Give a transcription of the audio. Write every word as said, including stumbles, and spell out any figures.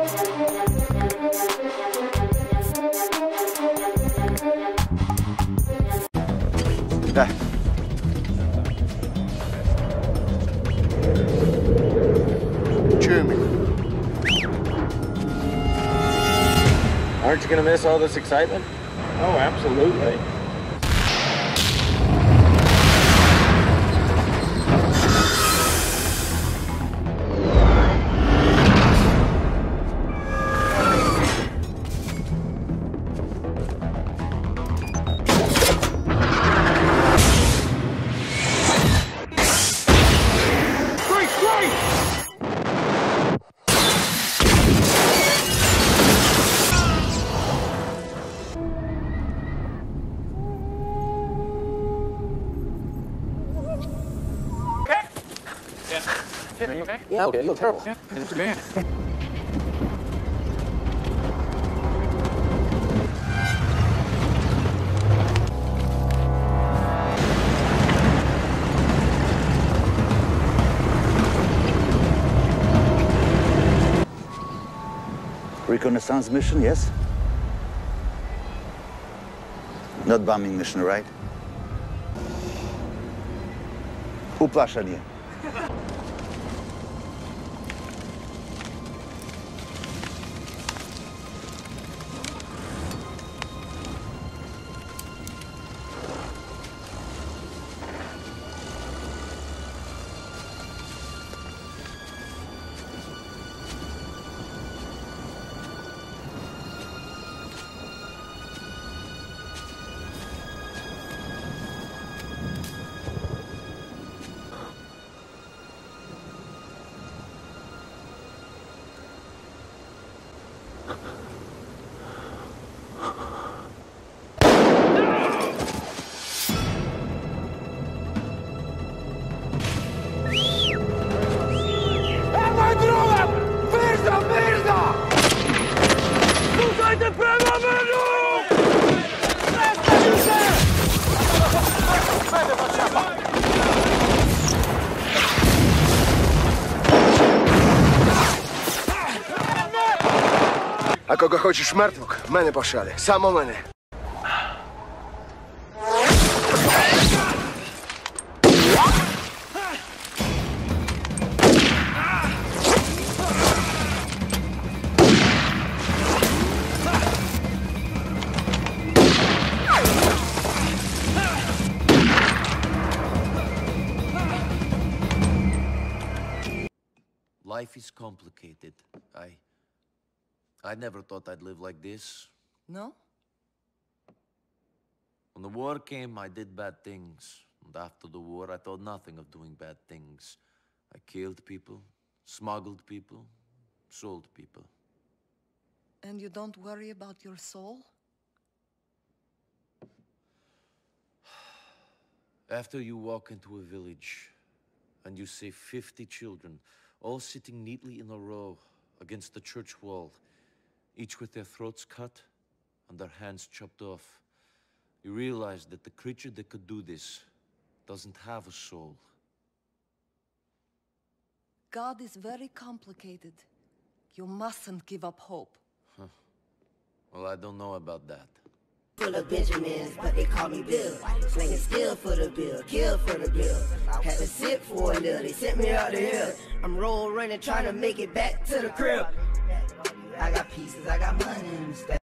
Gel. Cheer me. Aren't you gonna miss all this excitement? Oh, absolutely. Are you okay? Yeah, okay. You look terrible. Yeah, it's bad. Reconnaissance mission, yes? Not bombing mission, right? Uplašanje. А кого хочеш мертвок, мене пошали. Само мене. Life is complicated. I... I never thought I'd live like this. No? When the war came, I did bad things. And after the war, I thought nothing of doing bad things. I killed people, smuggled people, sold people. And you don't worry about your soul? After you walk into a village, and you see fifty children, all sitting neatly in a row against the church wall, each with their throats cut and their hands chopped off, you realize that the creature that could do this doesn't have a soul. God is very complicated. You mustn't give up hope. Huh. Well, I don't know about that. Full of Benjamins, but they call me Bill. Slinging skill for the bill, kill for the bill. Had to sit for a little, they sent me out the hill. I'm roll running, trying to make it back to the crib. I got pieces, I got money in the stack.